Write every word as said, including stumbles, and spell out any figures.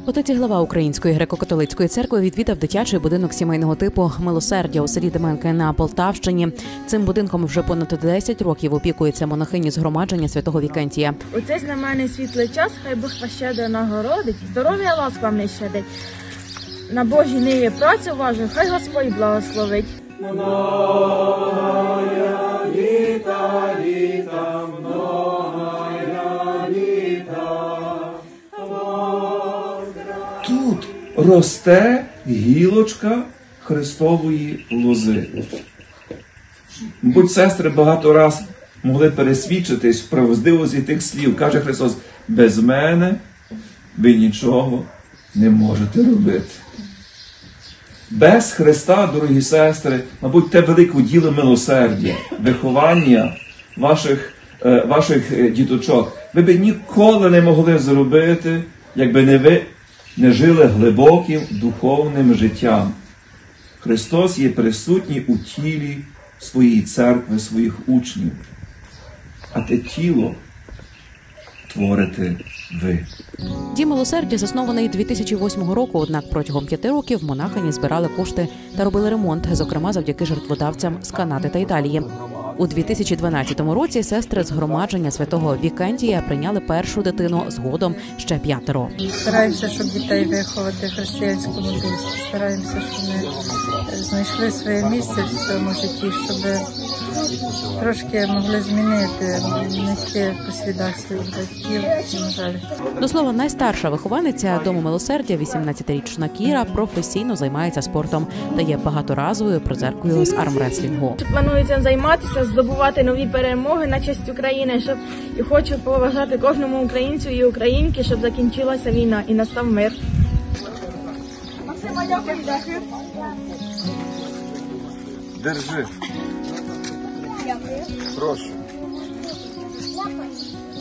Отець і глава Української греко-католицької церкви відвідав дитячий будинок сімейного типу «Милосердя» у селі Деменки на Полтавщині. Цим будинком вже понад десять років опікується монахині згромадження святого Вікентія. У цей знаменний світлий час хай Бог вас щедро нагородить, здоров'я ласк вам не щадить. На Божій ниві працю вашу, хай Господь благословить. Многая літа, літа, многая літа. Тут росте гілочка Христової лози. Мабуть, сестри багато раз могли пересвідчитись в правдивості тих слів. Каже Христос: без мене ви нічого не можете робити. Без Христа, дорогі сестри, мабуть, те велике діло милосердя, виховання ваших, е, ваших діточок, ви б ніколи не могли зробити, якби не ви не жили глибоким духовним життям. Христос є присутній у тілі своєї церкви, своїх учнів. А те тіло творите ви. Дім «Милосердя» заснований дві тисячі восьмого року, однак протягом п'яти років монахині збирали кошти та робили ремонт, зокрема завдяки жертводавцям з Канади та Італії. У дві тисячі дванадцятому році сестри згромадження святого Вікентія прийняли першу дитину, згодом ще п'ятеро. Стараємося, щоб дітей виховати в християнському дусі. Стараємося, щоб вони знайшли своє місце в цьому житті, щоб трошки могли змінити, нести по слідах своїх батьків, на жаль. До слова, найстарша вихованиця Дому «Милосердя», вісімнадцятирічна Кіра, професійно займається спортом та є багаторазовою призеркою з армреслінгу. Планується займатися, здобувати нові перемоги на честь України, щоб і хочу побажати кожному українцю і українці, щоб закінчилася війна і настав мир. Держи. Прошу.